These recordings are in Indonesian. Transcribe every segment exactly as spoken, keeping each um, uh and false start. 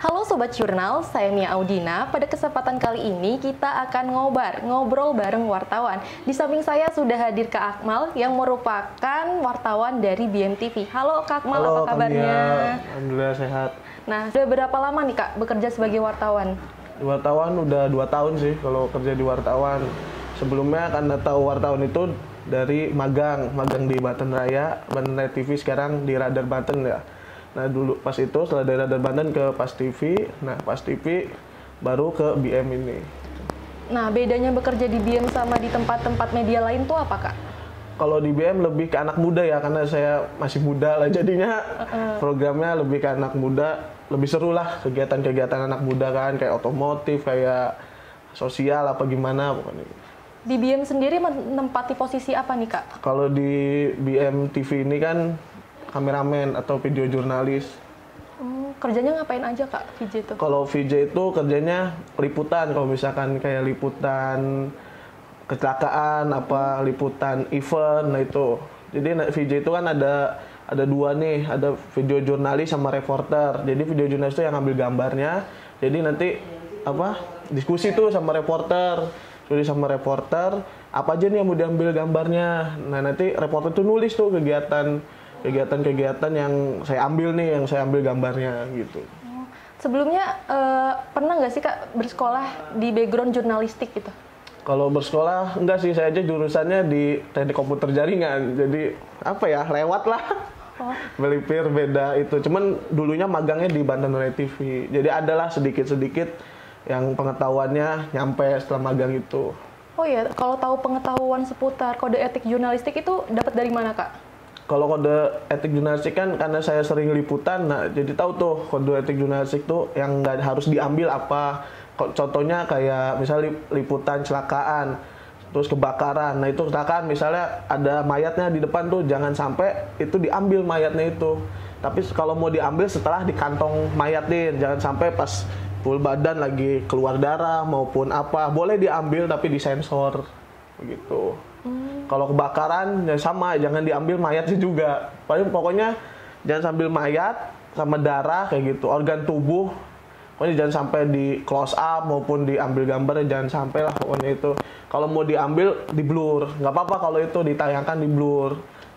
Halo Sobat Jurnal, saya Mia Audina. Pada kesempatan kali ini kita akan ngobar, ngobrol bareng wartawan. Di samping saya sudah hadir Kak Akmal yang merupakan wartawan dari B M T V. Halo Kak Akmal, Halo, apa kabarnya? Kak Mia. Alhamdulillah sehat. Nah, sudah berapa lama nih Kak bekerja sebagai wartawan? Di wartawan udah dua tahun sih kalau kerja di wartawan. Sebelumnya kan tahu wartawan itu dari magang, magang di Banten Raya, Banten Raya T V, sekarang di Radar Banten ya. Nah dulu pas itu setelah dari Radar Banten ke Pas T V, nah Pas T V baru ke B M ini. Nah, bedanya bekerja di B M sama di tempat-tempat media lain tuh apa Kak? Kalau di B M lebih ke anak muda ya, karena saya masih muda lah jadinya uh-uh. programnya lebih ke anak muda, lebih seru lah kegiatan-kegiatan anak muda kan, kayak otomotif, kayak sosial apa gimana pokoknya. Di B M sendiri menempati posisi apa nih Kak? Kalau di B M T V ini kan kameramen atau video jurnalis. Hmm, kerjanya ngapain aja Kak V J itu? Kalau V J itu kerjanya liputan, kalau misalkan kayak liputan kecelakaan, apa liputan event, nah itu. Jadi V J itu kan ada ada dua nih, ada video jurnalis sama reporter. Jadi video jurnalis itu yang ngambil gambarnya. Jadi nanti apa diskusi tuh sama reporter, diskusi sama reporter, apa aja nih yang mau diambil gambarnya. Nah nanti reporter tuh nulis tuh kegiatan kegiatan-kegiatan yang saya ambil nih, yang saya ambil gambarnya gitu. Sebelumnya uh, pernah nggak sih Kak bersekolah di background jurnalistik gitu? Kalau bersekolah enggak sih, saya aja jurusannya di teknik komputer jaringan. Jadi apa ya, lewat lah. Oh. Melipir beda itu. Cuman dulunya magangnya di Banten Raya T V. Jadi adalah sedikit-sedikit yang pengetahuannya nyampe setelah magang itu. Oh iya, kalau tahu pengetahuan seputar kode etik jurnalistik itu dapat dari mana Kak? Kalau kode etik jurnalistik kan karena saya sering liputan, nah jadi tahu tuh kode etik jurnalistik tuh yang nggak harus diambil apa. Contohnya kayak misalnya liputan kecelakaan, terus kebakaran. Nah itu kecelakaan misalnya ada mayatnya di depan tuh, jangan sampai itu diambil mayatnya itu. Tapi kalau mau diambil setelah di kantong mayatin, jangan sampai pas full badan lagi keluar darah maupun apa, boleh diambil tapi disensor begitu. Hmm. Kalau kebakaran ya sama, jangan diambil mayatnya juga. Paling pokoknya jangan sambil mayat sama darah kayak gitu, organ tubuh. Pokoknya jangan sampai di close up maupun diambil gambarnya, jangan sampai lah pokoknya itu. Kalau mau diambil di blur, nggak apa-apa kalau itu ditayangkan di blur.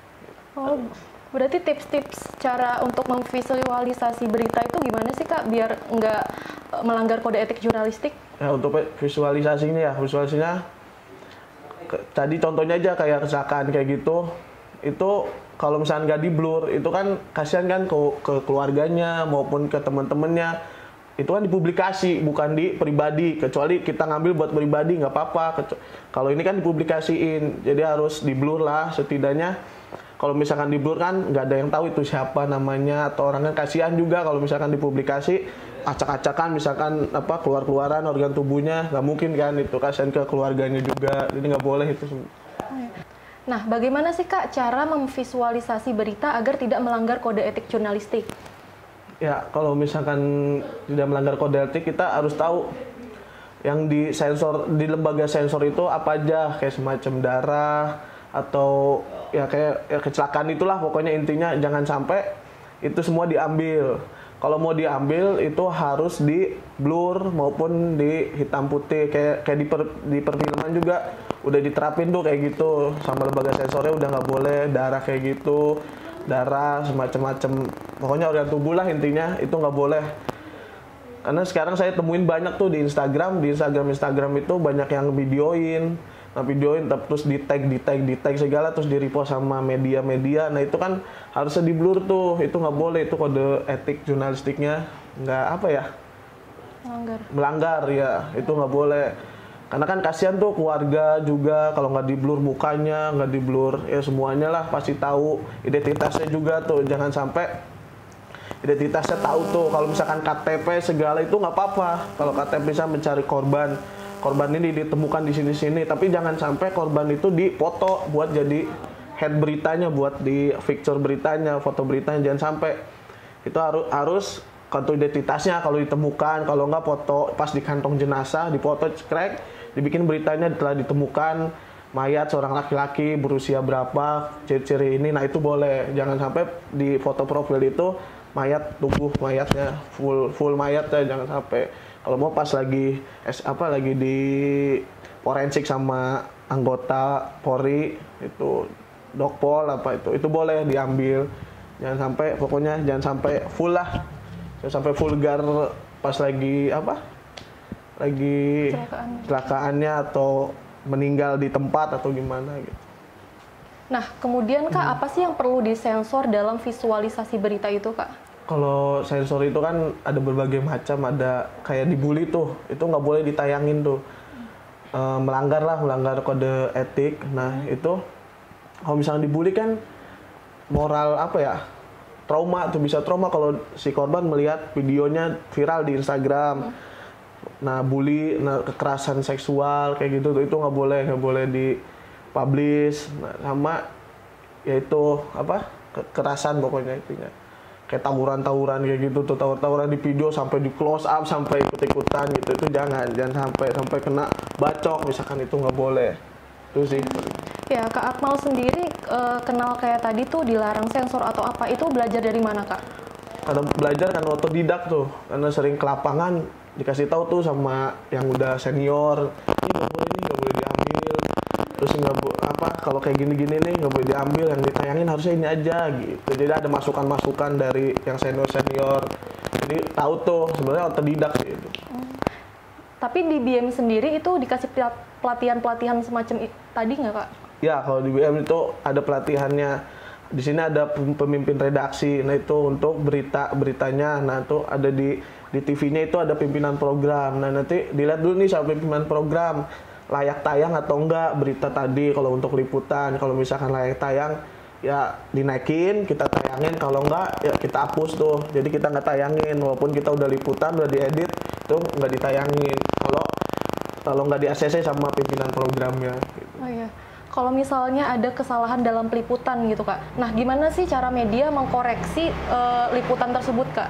Oh, berarti tips-tips cara untuk memvisualisasi berita itu gimana sih Kak biar nggak melanggar kode etik jurnalistik? Ya untuk visualisasinya ya, visualisasinya tadi contohnya aja kayak kecelakaan kayak gitu, itu kalau misalnya nggak di blur itu kan kasihan kan ke, ke keluarganya maupun ke teman-temannya, itu kan dipublikasi bukan di pribadi, kecuali kita ngambil buat pribadi nggak apa-apa. Kalau ini kan dipublikasiin, jadi harus di blur lah setidaknya. Kalau misalkan di blur kan nggak ada yang tahu itu siapa namanya, atau orang kan kasihan juga kalau misalkan dipublikasi acak-acakan misalkan apa keluar-keluaran organ tubuhnya, nggak mungkin kan, itu kasihan ke keluarganya juga, jadi nggak boleh itu. Nah, bagaimana sih Kak cara memvisualisasi berita agar tidak melanggar kode etik jurnalistik? Ya, kalau misalkan tidak melanggar kode etik, kita harus tahu yang di sensor, di lembaga sensor itu apa aja, kayak semacam darah atau ya kayak ya kecelakaan itulah, pokoknya intinya jangan sampai itu semua diambil. Kalau mau diambil itu harus di blur maupun di hitam putih, kayak kayak di, per, di perfilman juga udah diterapin tuh kayak gitu sama lembaga sensornya, udah nggak boleh darah kayak gitu, darah semacam-macam, pokoknya organ tubuh lah intinya itu nggak boleh. Karena sekarang saya temuin banyak tuh di Instagram, di Instagram Instagram itu banyak yang videoin, nah videoin terus di tag, di tag, di tag segala, terus di repost sama media-media. Nah itu kan harusnya di blur tuh, itu nggak boleh, itu kode etik jurnalistiknya nggak apa ya, melanggar, melanggar ya, itu nggak boleh. Karena kan kasihan tuh keluarga juga kalau nggak di blur mukanya, nggak di blur ya semuanya lah, pasti tahu identitasnya juga tuh, jangan sampai identitasnya tahu tuh. Kalau misalkan K T P segala itu nggak apa-apa, kalau K T P bisa mencari korban, korban ini ditemukan di sini-sini, tapi jangan sampai korban itu dipoto buat jadi head beritanya, buat di picture beritanya, foto beritanya, jangan sampai. Itu harus harus kartu identitasnya kalau ditemukan, kalau nggak foto pas di kantong jenazah, dipoto crack, dibikin beritanya telah ditemukan mayat seorang laki-laki berusia berapa, ciri-ciri ini, nah itu boleh. Jangan sampai di foto profil itu mayat, tubuh mayatnya full full mayat ya, jangan sampai. Kalau mau pas lagi es apa lagi di forensik sama anggota Polri itu dokpol apa itu itu boleh diambil. Jangan sampai, pokoknya jangan sampai full lah, jangan sampai vulgar pas lagi apa lagi Kecelakaan. kecelakaannya atau meninggal di tempat atau gimana gitu. Nah, kemudian Kak, hmm. apa sih yang perlu disensor dalam visualisasi berita itu, Kak? Kalau sensor itu kan ada berbagai macam, ada kayak dibully tuh, itu nggak boleh ditayangin tuh. E, melanggar lah, melanggar kode etik. Nah, hmm. itu kalau misalnya dibully kan moral apa ya? Trauma tuh, bisa trauma kalau si korban melihat videonya viral di Instagram. Hmm. Nah, bully, nah, kekerasan seksual kayak gitu tuh, itu nggak boleh, nggak boleh di publish. Nah, sama yaitu apa kekerasan pokoknya intinya kayak tawuran-tawuran kayak gitu tuh, tawur-tawuran di video sampai di close up sampai ikut-ikutan gitu, itu jangan jangan sampai sampai kena bacok misalkan, itu nggak boleh. Itu sih. Ya, Kak Akmal sendiri uh, kenal kayak tadi tuh dilarang sensor atau apa, itu belajar dari mana, Kak? Karena belajar kan otodidak tuh, karena sering ke lapangan dikasih tahu tuh sama yang udah senior, ini nggak boleh, ini nggak boleh diambil, terus nggak apa kalau kayak gini-gini nih nggak boleh diambil, yang ditayangin harusnya ini aja gitu. Jadi ada masukan-masukan dari yang senior-senior, jadi tahu tuh sebenarnya otodidak gitu. Hmm. Tapi di B M sendiri itu dikasih pelatihan-pelatihan semacam tadi nggak, Kak? Ya, kalau di B M itu ada pelatihannya. Di sini ada pemimpin redaksi, nah itu untuk berita beritanya, nah itu ada di di T V-nya itu ada pimpinan program. Nah nanti dilihat dulu nih sama pimpinan program layak tayang atau enggak berita tadi. Kalau untuk liputan, kalau misalkan layak tayang ya dinaikin, kita tayangin, kalau enggak ya kita hapus tuh. Jadi kita nggak tayangin walaupun kita udah liputan, udah diedit, itu nggak ditayangin kalau kalau nggak di A C C sama pimpinan programnya gitu. Oh iya. Kalau misalnya ada kesalahan dalam peliputan gitu, Kak. Nah, gimana sih cara media mengkoreksi uh, liputan tersebut, Kak?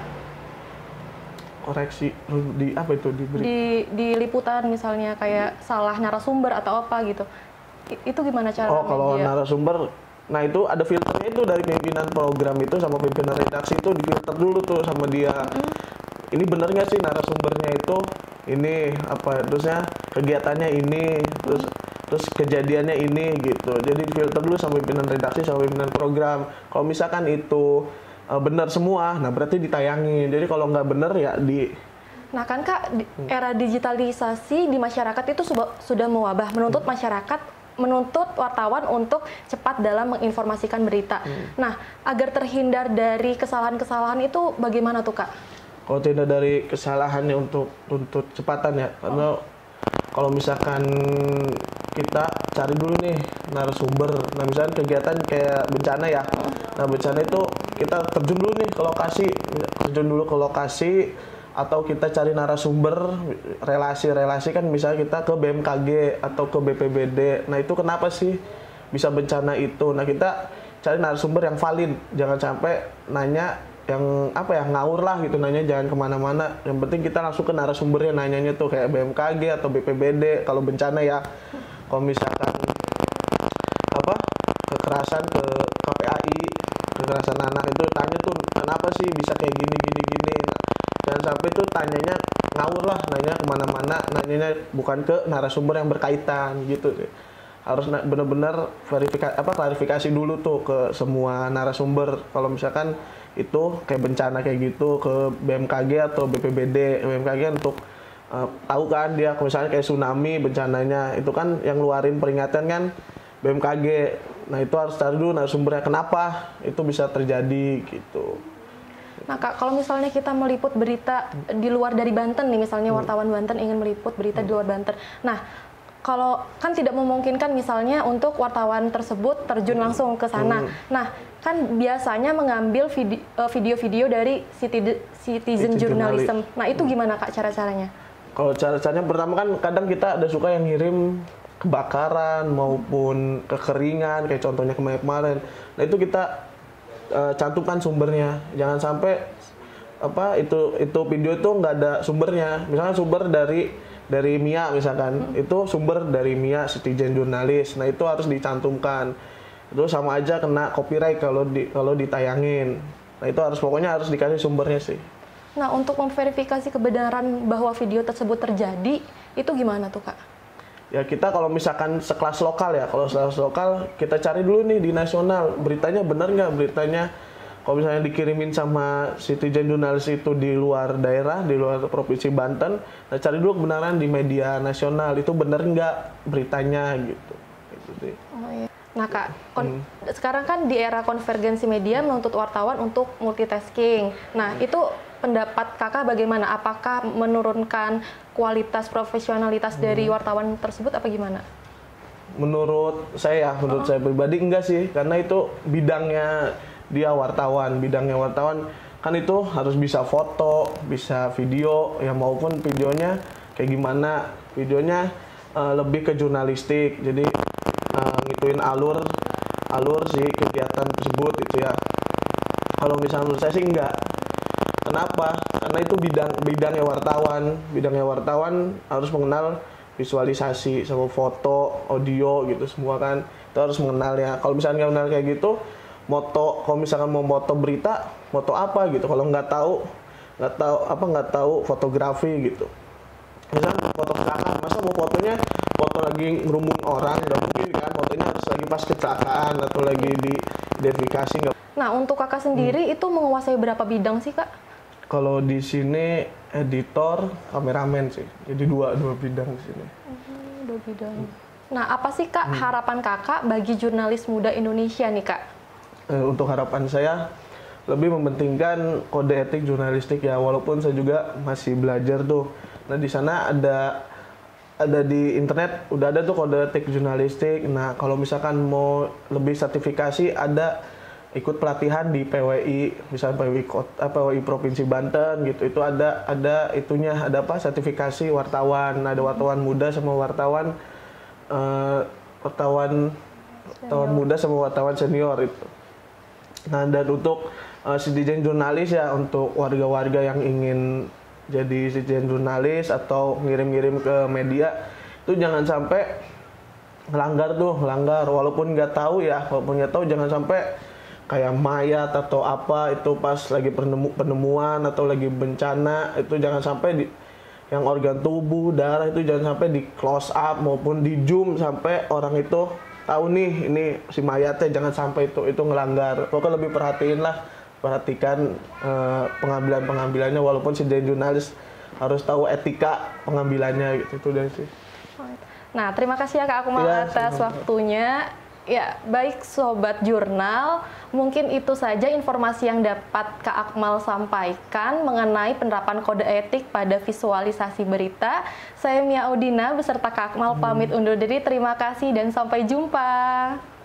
Koreksi di apa itu di di di liputan misalnya kayak salah narasumber atau apa gitu. I, itu gimana cara Oh, kalau media? narasumber, nah itu ada filternya itu dari pimpinan program itu sama pimpinan redaksi itu difilter dulu tuh sama dia. Mm-hmm. Ini bener nggak sih narasumbernya itu ini apa terusnya kegiatannya ini terus terus kejadiannya ini gitu. Jadi filter dulu sama pimpinan redaksi sama pimpinan program. Kalau misalkan itu uh, benar semua, nah berarti ditayangin. Jadi kalau nggak benar ya di. Nah kan Kak, era digitalisasi di masyarakat itu sudah sudah mewabah, menuntut masyarakat, menuntut wartawan untuk cepat dalam menginformasikan berita. Hmm. Nah, agar terhindar dari kesalahan-kesalahan itu bagaimana tuh, Kak? Kalau tidak dari kesalahannya untuk tuntut cepatan ya, karena oh. kalau misalkan kita cari dulu nih narasumber, nah misalnya kegiatan kayak bencana ya, nah bencana itu kita terjun dulu nih ke lokasi, terjun dulu ke lokasi, atau kita cari narasumber, relasi-relasi kan misalnya kita ke B M K G atau ke B P B D, nah itu kenapa sih bisa bencana itu, nah kita cari narasumber yang valid, jangan sampai nanya yang apa ya ngawur lah gitu, nanya jangan kemana-mana, yang penting kita langsung ke narasumbernya, nanyanya tuh kayak B M K G atau B P B D kalau bencana ya. Kalau misalkan apa kekerasan ke K P A I, kekerasan anak itu tanya tuh kenapa sih bisa kayak gini gini gini, nah, jangan sampai tuh tanyanya ngawur lah, nanya kemana-mana, nanyanya bukan ke narasumber yang berkaitan gitu sih. Harus benar-benar verifikasi apa klarifikasi dulu tuh ke semua narasumber. Kalau misalkan itu kayak bencana kayak gitu ke B M K G atau B P B D, B M K G untuk uh, tahu kan dia misalnya kayak tsunami bencananya itu kan yang ngeluarin peringatan kan B M K G. Nah itu harus cari dulu narasumbernya kenapa itu bisa terjadi gitu. Nah Kak, kalau misalnya kita meliput berita di luar dari Banten nih, misalnya wartawan Banten ingin meliput berita di luar Banten. Nah, kalau kan tidak memungkinkan misalnya untuk wartawan tersebut terjun langsung ke sana. Hmm. Nah, kan biasanya mengambil video-video dari citizen, citizen journalism. Nah, itu gimana Kak cara-caranya? Kalau cara-caranya pertama kan kadang kita ada suka yang ngirim kebakaran maupun kekeringan kayak contohnya kemarin-kemarin. Nah, itu kita uh, cantumkan sumbernya. Jangan sampai apa itu itu video itu nggak ada sumbernya. Misalnya sumber dari dari Mia misalkan, hmm. itu sumber dari Mia Citizen Jurnalis. Nah, itu harus dicantumkan. Itu sama aja kena copyright kalau di kalau ditayangin. Nah itu harus pokoknya harus dikasih sumbernya sih. Nah untuk memverifikasi kebenaran bahwa video tersebut terjadi itu gimana tuh Kak? Ya kita kalau misalkan sekelas lokal ya, kalau sekelas lokal kita cari dulu nih di nasional, beritanya benar nggak beritanya. Kalau misalnya dikirimin sama Citizen Jurnalis itu di luar daerah, di luar Provinsi Banten, nah cari dulu kebenaran di media nasional, itu benar nggak beritanya gitu. Gitu deh. Oh, iya. Nah Kak, kon- hmm. sekarang kan di era konvergensi media menuntut wartawan untuk multitasking. Nah itu pendapat Kakak bagaimana? Apakah menurunkan kualitas profesionalitas hmm. dari wartawan tersebut apa gimana? Menurut saya, menurut oh. saya pribadi enggak sih, karena itu bidangnya dia wartawan, bidangnya wartawan kan itu harus bisa foto, bisa video, ya maupun videonya kayak gimana, videonya uh, lebih ke jurnalistik, jadi uh, ngituin alur, alur si kegiatan tersebut itu ya. Kalau misalnya menurut saya sih enggak. Kenapa? Karena itu bidang bidangnya wartawan, bidangnya wartawan harus mengenal visualisasi, sama foto, audio gitu semua kan, itu harus mengenalnya. Kalau misalnya nggak mengenal kayak gitu, moto, kalau misalkan mau moto berita, moto apa gitu, kalau nggak tahu, nggak tahu apa nggak tahu fotografi gitu. Misalnya foto kecelakaan, masa mau fotonya foto lagi ngerumun orang, nggak mungkin kan, fotonya harus lagi pas kecelakaan atau lagi di identifikasi. Nggak. Nah untuk Kakak sendiri hmm. itu menguasai berapa bidang sih Kak? Kalau di sini editor, kameramen sih, jadi dua dua bidang di sini. Hmm, dua bidang. Hmm. Nah apa sih Kak hmm. harapan Kakak bagi jurnalis muda Indonesia nih Kak? Untuk harapan saya lebih mementingkan kode etik jurnalistik ya, walaupun saya juga masih belajar tuh. Nah di sana ada ada di internet udah ada tuh kode etik jurnalistik. Nah kalau misalkan mau lebih sertifikasi ada ikut pelatihan di P W I, misalnya P W I Kota, P W I Provinsi Banten gitu. Itu ada ada itunya, ada apa sertifikasi wartawan. Ada wartawan muda sama wartawan uh, wartawan wartawan muda sama wartawan senior itu. Nah dan untuk uh, citizen jurnalis ya, untuk warga-warga yang ingin jadi citizen jurnalis atau ngirim-ngirim ke media, itu jangan sampai ngelanggar tuh, ngelanggar walaupun nggak tahu ya, walaupun nggak tahu jangan sampai kayak mayat atau apa itu pas lagi penemu, penemuan atau lagi bencana, itu jangan sampai di yang organ tubuh, darah itu jangan sampai di close up maupun di zoom sampai orang itu tahu nih ini si mayatnya, jangan sampai itu itu ngelanggar. Pokoknya lebih perhatiin lah, perhatikan uh, pengambilan pengambilannya, walaupun si jurnalis harus tahu etika pengambilannya gitu. Itu dari sih. Nah terima kasih ya Kak Akmal ya, atas sama. waktunya. Ya baik Sobat Jurnal, mungkin itu saja informasi yang dapat Kak Akmal sampaikan mengenai penerapan kode etik pada visualisasi berita. Saya Mia Audina beserta Kak Akmal pamit undur diri. Terima kasih dan sampai jumpa.